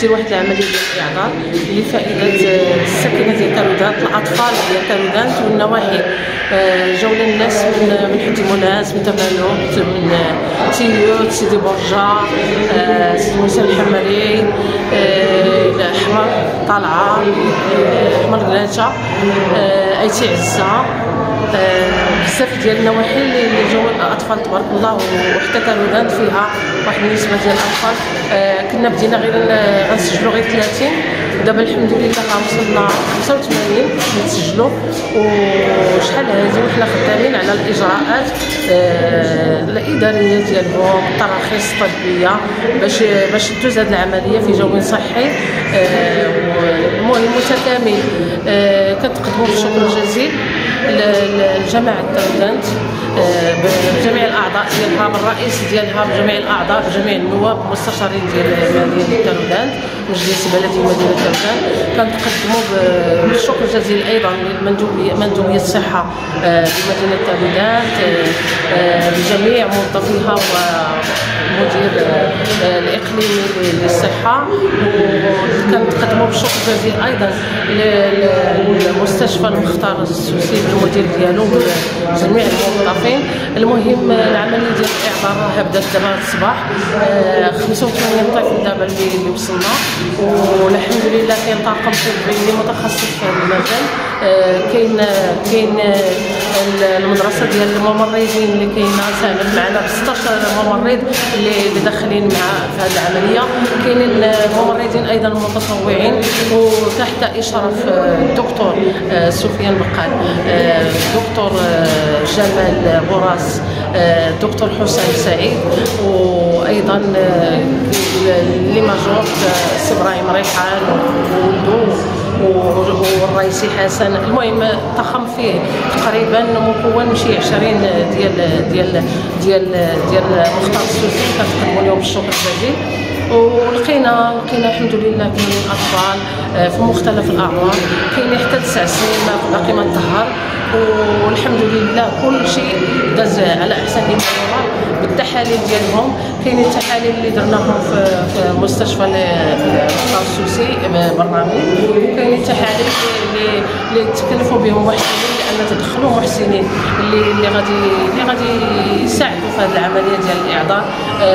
دير واحد العمليه ديال الاعذار لفائده الساكنه ديال تارودانت، الاطفال ديال تارودانت والنواحي. جاونا الناس من حد مناس، من تمالوت، من تيوت، سيدي برجا، سيدي موسى الحمري، حمر طالعه، حمر قلانشه، ايتي عزه، بزاف ديال النواحي اللي جاو الاطفال تبارك الله. وحتى تارودانت فيها واحد النسبه ديال الاطفال. كنا بدينا غير غنسجلوا غير 30، ودابا الحمد لله وصلنا 85 نسجلوا. وشحال هذه وحنا خدامين على الاجراءات الاداريه ديالهم، التراخيص الطبيه باش تدوز هذه العمليه في جو صحي متكامل. كنتقدموا بالشكر الجزيل لجماعة تارودانت بجميع الاعضاء ديالها، بالرئيس ديالها، بجميع الاعضاء، بجميع النواب المستشارين ديال مدينه تارودانت، مجلس بلدي مدينه تارودانت. كنتقدموا بالشكر الجزيل ايضا لمندوبيه الصحه بمدينه تارودانت بجميع موظفيها ومدير الاقليمي للصحه. وكنتقدموا بالشكر الجزيل ايضا للمستشفى المختار السوسي بالمدير ديالو وجميع الموظفين. المهم العمليه ديال الاعذار بدات دابا الصباح، 85 طفل دابا اللي وصلنا، والحمد لله كاين طاقم طبي متخصص في هذا المجال. كاين المدرسه ديال الممرضين اللي كاينه ساهمت معنا ب 16 ممرض اللي داخلين مع في هذه العمليه. كاينين الممرضين ايضا المتطوعين وتحت اشراف الدكتور سفيان بقال، الدكتور جمال بوراس، الدكتور حسين سعيد، وايضا لي ماجور سي ابراهيم ريحان وولدو والرئيسي حسن. المهم الطاقم فيه تقريبا مكون من شي 20 ديال مختار السوسي. كنتقدموا لهم بالشكر الجزيل. ولقينا الحمد لله كاينين اطفال في مختلف الاعمار، كاينين حتى 9 سنين باقي ما انتهر. والحمد لله كل شيء داز على احسن ما يرام بالتحاليل ديالهم. كاينين التحاليل اللي درناهم في مستشفى المختار السوسي برنامج، وكاينين التحاليل اللي تكلفوا بهم واحد لان تدخلوا محسنين اللي غادي يساعدوا في هذه العمليه ديال الاعذار.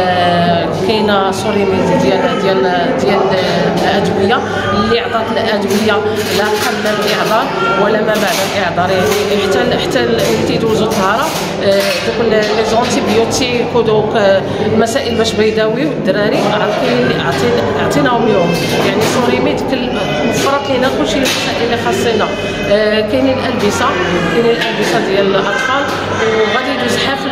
كاينه سوريميد ديال الادويه اللي عطات الادويه لا قبل الاعذار ولا ما بعد الاعذار، يعني حتى اللي تيدوزوا الطهاره دوك لي زونتيبيوتيك ودوك المسائل باش بيداويو الدراري عطيناهم اليوم. يعني سوريميد وفرت لينا كلشي المسائل اللي خاصنا. كاينين الالبسه ديال الاطفال، وغادي يدوز حفل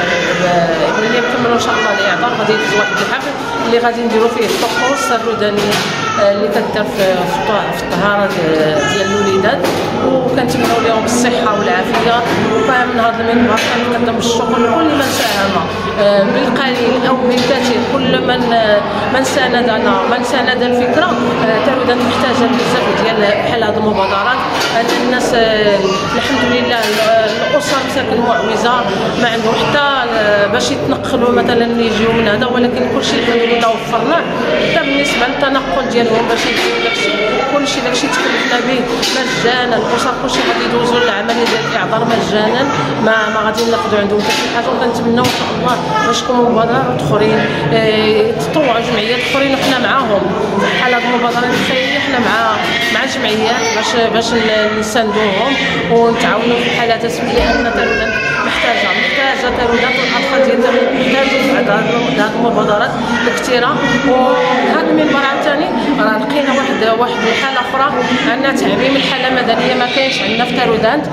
ملي نكملوا ان شاء الله الاعذار. غادي يدوز واحد الحفل اللي غادي نديروا فيه الطقوس الردانيه اللي كدار في الطهاره ديال الوليدات، وكنتمنوا لهم بالصحه والعافيه. وفهم هذا المنبر كنقدم الشكر لكل من ساهم بالقليل او بالكثير، كل من ساندنا، من ساند الفكره. تارودانت محتاجه بزاف ديال بحال هذه المبادرات. الناس الحمد لله الاسر مساكن معوزه ما عندهم حتى باش يتنقلوا مثلا يجيو من هذا، ولكن كلشي الحمد لله وفرناه. حتى بالنسبه للتنقل ديالهم باش يجيو داكشي تكلفنا به مجانا. الاسر كلشي غادي يدوزوا العمليه ديال الاعذار مجانا، ما غادي ناخذوا عندهم حتى شي حاجه. وكنتمنوا ان شاء الله باش تكونوا مبادرات اخرين يتطوعوا جمعيات اخرين وحنا معاهم بحال هاد المبادرات الخيريه. حنا مع الجمعيات باش نساندوهم ونتعاونوا في الحالات، لان تارودانت محتاجه تارودانت والاطفال ديال تارودانت محتاجين هاد المبادرات الكثيره. وهذا المنبر عاوتاني راه لقينا واحد الحاله اخرى، عندنا تعميم الحاله المدنيه ما كاينش عندنا في تارودانت.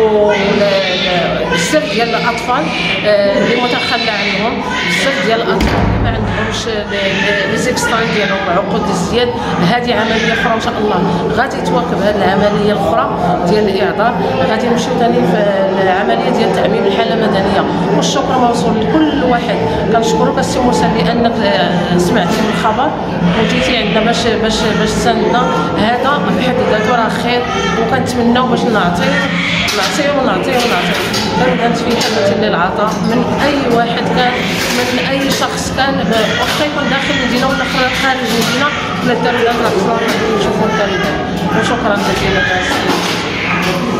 وبزاف ديال الاطفال اللي متخلى عنهم، بزاف ديال الاطفال ما عندهمش لي زيكستان ديالهم عقود الزياد. هذه عمليه اخرى ان شاء الله غادي تواكب هذه العمليه الاخرى ديال الاعذار. غادي نمشيو ثاني في العمليه ديال تعميم الحاله المدنيه. والشكر موصول لكل واحد. كنشكرك السي موسى لانك سمعتي من الخبر وجيتي عندنا باش تساندنا. هذا بحد ذاته راه خير، وكنتمناو باش نعطيو. تارودانت في حاجه للعطاء من اي واحد كان، من اي شخص كان، واخا يكون داخل المدينه ولا خارج المدينه. للتلميذات راح نشوفوا التلميذات. وشكرا جزيلا.